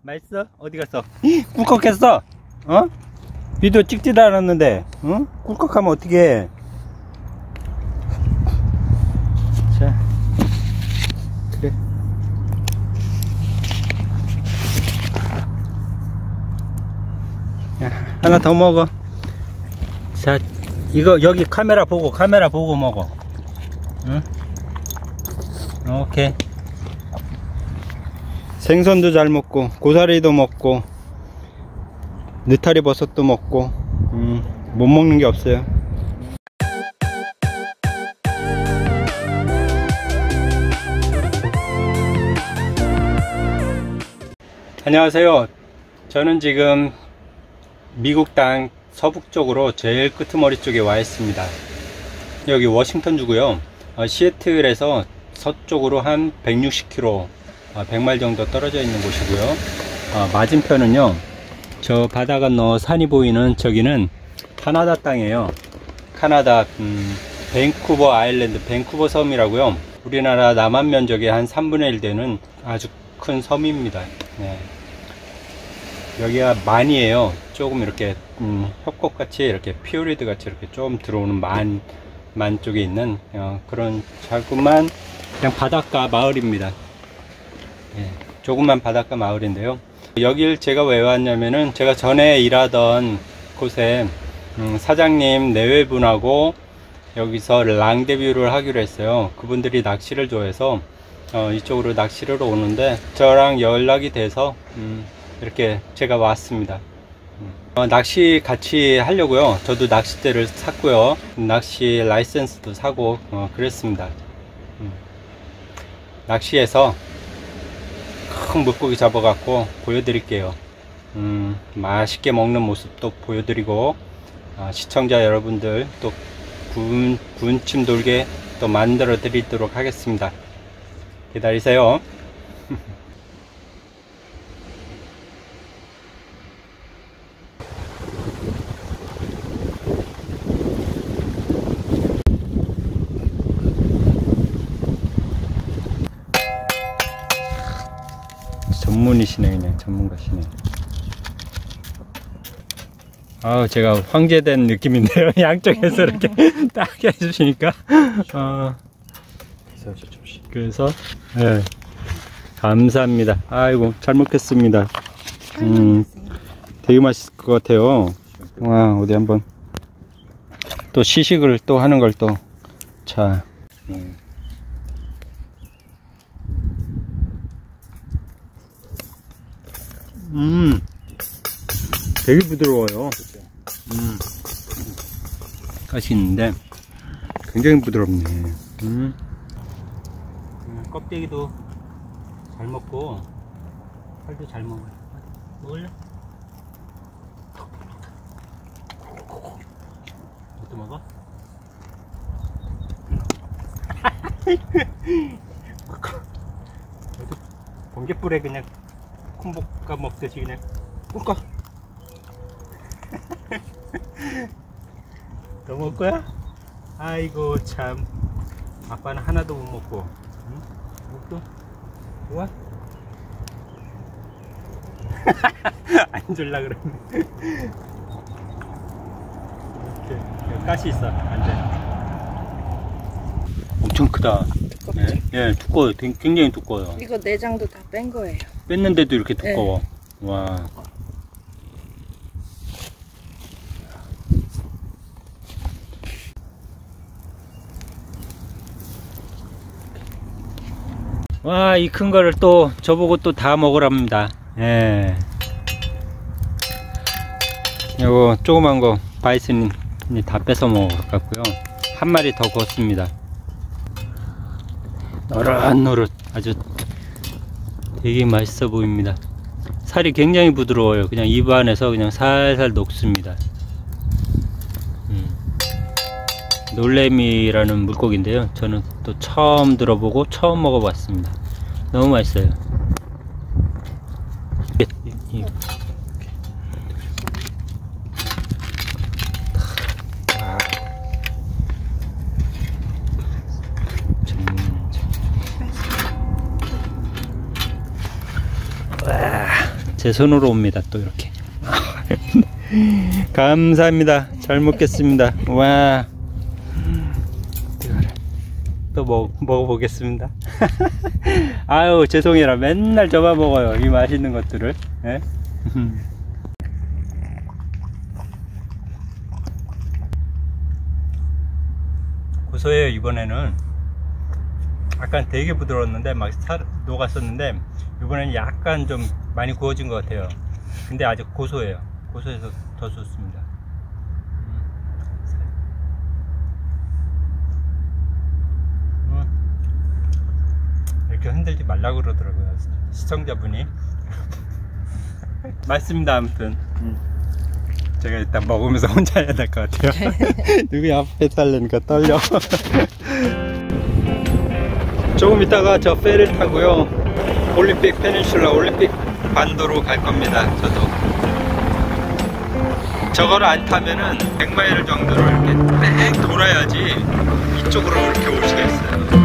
맛있어? 어디 갔어? 꿀꺽했어? 어? 비디오 찍지도 않았는데, 응? 꿀꺽하면 어떡해? 자, 그래. 야, 하나 더 먹어. 자, 이거 여기 카메라 보고 먹어. 응? 오케이. 생선도 잘 먹고 고사리도 먹고 느타리 버섯도 먹고 못 먹는 게 없어요. 안녕하세요. 저는 지금 미국 땅 서북쪽으로 제일 끄트머리 쪽에 와 있습니다. 여기 워싱턴 주고요. 시애틀에서 서쪽으로 한 160km 100마일 정도 떨어져 있는 곳이고요. 맞은편은요, 저 바다 건너 산이 보이는 저기는 카나다 땅이에요. 카나다 밴쿠버 아일랜드, 밴쿠버 섬이라고요. 우리나라 남한 면적의 한 3분의 1 되는 아주 큰 섬입니다. 네. 여기가 만이에요. 조금 이렇게 협곡같이 이렇게 피오리드 같이 이렇게 좀 들어오는 만 쪽에 있는 그런 자그만 그냥 바닷가 마을입니다. 예, 조그만 바닷가 마을인데요. 여길 제가 왜 왔냐면은 제가 전에 일하던 곳에 사장님 내외분하고 여기서 랑데뷰를 하기로 했어요. 그분들이 낚시를 좋아해서 이쪽으로 낚시를 오는데 저랑 연락이 돼서 이렇게 제가 왔습니다. 낚시 같이 하려고요. 저도 낚싯대를 샀고요. 낚시 라이센스도 사고 그랬습니다. 낚시해서 큰 물고기 잡아갖고 보여드릴게요. 맛있게 먹는 모습도 보여드리고 시청자 여러분들 또 군침 돌게 또 만들어 드리도록 하겠습니다. 기다리세요. 전문이시네. 그냥 전문가시네. 제가 황제된 느낌인데요. 양쪽에서 이렇게 딱 해주시니까 그래서 네, 감사합니다. 아이고 잘 먹겠습니다. 되게 맛있을 것 같아요. 와, 어디 한번 또 시식을 또 하는 걸 또 자. 되게 부드러워요. 가시 있는데 굉장히 부드럽네. 껍데기도 잘 먹고 살도 잘 먹어요. 먹을래? 이것도 먹어? 번개불에 그냥 콩볶아 먹듯이 그냥 꿀꺽. 더 먹을 거야? 아이고 참, 아빠는 하나도 못 먹고. 응? 먹도 좋아? 안 줄라 그러네. 이렇게 가시 있어. 안 돼. 엄청 크다. 네, 예, 두꺼워요. 굉장히 두꺼워요. 이거 내장도 다 뺀 거예요. 뺐는데도 이렇게 두꺼워. 네. 와. 와, 이 큰 거를 또 저보고 또 다 먹으랍니다. 예. 요거 조그만 거 바이슨이 다 뺏어 먹었고요. 한 마리 더 구웠습니다. 노릇노릇 아주 되게 맛있어 보입니다. 살이 굉장히 부드러워요. 그냥 입 안에서 그냥 살살 녹습니다. 놀래미라는 물고기인데요. 저는 또 처음 들어보고 처음 먹어봤습니다. 너무 맛있어요. 제 손으로 옵니다. 또 이렇게. 감사합니다. 잘 먹겠습니다. 와. 또 먹어보겠습니다. 아유, 죄송해라. 맨날 저만 먹어요. 이 맛있는 것들을. 예? 고소해요. 이번에는 약간 되게 부드러웠는데 막 녹았었는데, 이번에는 약간 좀 많이 구워진 것 같아요. 근데 아직 고소해요. 고소해서 더 좋습니다. 이렇게 흔들지 말라고 그러더라고요, 시청자분이. 맛있습니다. 아무튼 제가 일단 먹으면서 혼자 해야 될 것 같아요. 누구 앞에 달래니까 떨려. 조금 있다가 저 페를 타고요, 올림픽 페닌슐라, 올림픽 반도로 갈 겁니다. 저도 저거를 안 타면은 100마일 정도를 이렇게 뺑 돌아야지 이쪽으로 이렇게 올 수가 있어요.